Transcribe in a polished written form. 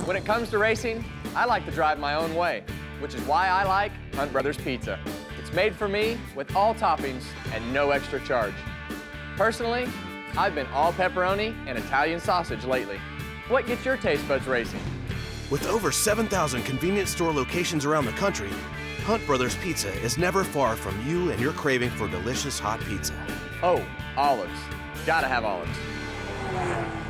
When it comes to racing, I like to drive my own way, which is why I like Hunt Brothers Pizza. It's made for me with all toppings and no extra charge. Personally, I've been all pepperoni and Italian sausage lately. What gets your taste buds racing? With over 7,000 convenience store locations around the country, Hunt Brothers Pizza is never far from you and your craving for delicious hot pizza. Oh, olives. Gotta have olives.